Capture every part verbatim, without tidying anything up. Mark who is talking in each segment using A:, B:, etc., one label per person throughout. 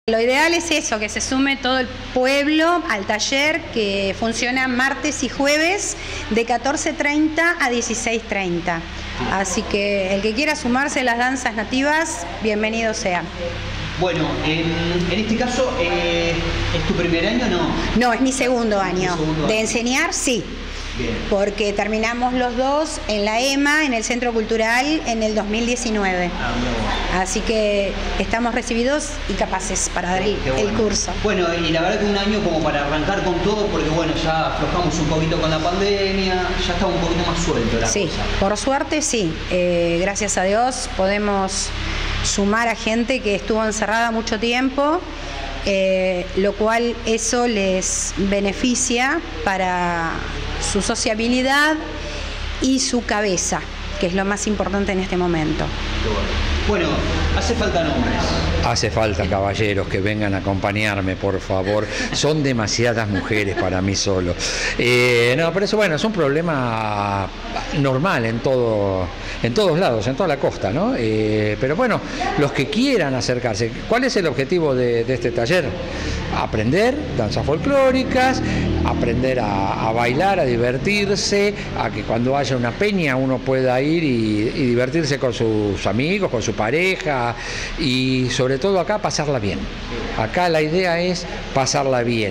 A: Lo ideal es eso, que se sume todo el pueblo al taller que funciona martes y jueves de catorce treinta a dieciséis treinta. Así que el que quiera sumarse a las danzas nativas, bienvenido sea.
B: Bueno, en, en este caso, eh, ¿es tu primer año o no? No,
A: es mi segundo año.
B: ¿Tu segundo
A: de
B: año?
A: enseñar, sí.
B: Bien.
A: Porque terminamos los dos en la E M A, en el Centro Cultural, en el dos mil diecinueve.
B: Ah, bueno.
A: Así que estamos recibidos y capaces para dar el,
B: bueno.
A: el curso.
B: Bueno, y la verdad que un año como para arrancar con todo, porque bueno, ya aflojamos un poquito con la pandemia, ya está un poquito más suelto la
A: sí,
B: cosa.
A: Por suerte sí. Eh, gracias a Dios podemos sumar a gente que estuvo encerrada mucho tiempo. Eh, lo cual eso les beneficia para su sociabilidad y su cabeza, que es lo más importante en este momento.
B: Bueno, hace falta nombres.
C: Hace falta caballeros que vengan a acompañarme, por favor. Son demasiadas mujeres para mí solo. Eh, no, pero eso bueno, es un problema normal en todo, en todos lados, en toda la costa, ¿no? Eh, pero bueno, los que quieran acercarse. ¿Cuál es el objetivo de, de este taller? Aprender danzas folclóricas, aprender a, a bailar, a divertirse, a que cuando haya una peña uno pueda ir y, y divertirse con sus amigos, con su pareja y sobre todo acá pasarla bien. Acá la idea es pasarla bien.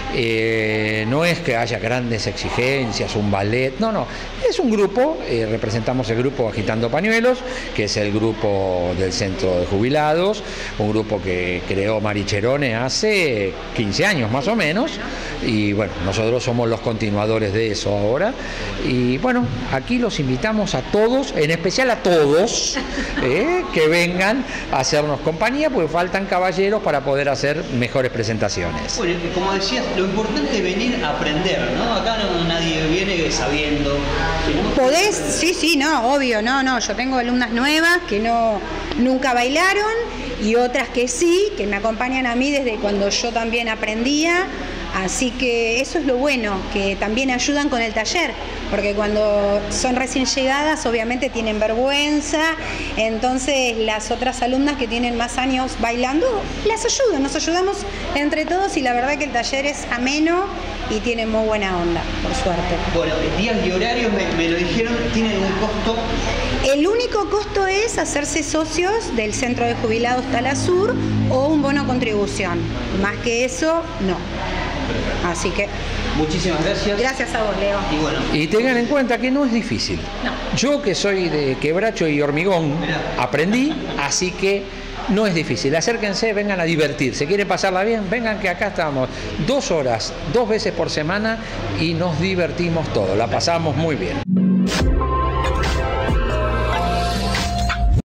C: Eh, no es que haya grandes exigencias, un ballet, no, no. Es un grupo, eh, representamos el grupo Agitando Pañuelos, que es el grupo del Centro de Jubilados, un grupo que creó Mari Cherone hace quince años más o menos, y bueno, nosotros somos los continuadores de eso ahora, y bueno, aquí los invitamos a todos, en especial a todos, eh, que vengan a hacernos compañía, porque faltan caballeros para poder hacer mejores presentaciones.
B: Bueno, como decías, lo importante es venir a aprender, ¿no? Acá no, nadie viene sabiendo.
A: ¿Podés? Sí, sí, no, obvio, no, no. Yo tengo alumnas nuevas que no nunca bailaron y otras que sí, que me acompañan a mí desde cuando yo también aprendía. Así que eso es lo bueno, que también ayudan con el taller, porque cuando son recién llegadas obviamente tienen vergüenza, entonces las otras alumnas que tienen más años bailando las ayudan, nos ayudamos entre todos y la verdad que el taller es ameno y tiene muy buena onda, por suerte.
B: Bueno, días y horarios me, me lo dijeron, ¿tienen un costo?
A: El único costo es hacerse socios del Centro de Jubilados Talasur o un bono contribución, más que eso no. Así que
B: muchísimas gracias.
A: Gracias a vos, Leo.
B: Y bueno.
C: Y tengan en cuenta que no es difícil.
A: No.
C: Yo que soy de quebracho y hormigón,
B: Mirá.
C: aprendí, así que no es difícil. Acérquense, vengan a divertirse. ¿Quieren pasarla bien? Vengan que acá estamos dos horas, dos veces por semana y nos divertimos todos. La pasamos muy bien.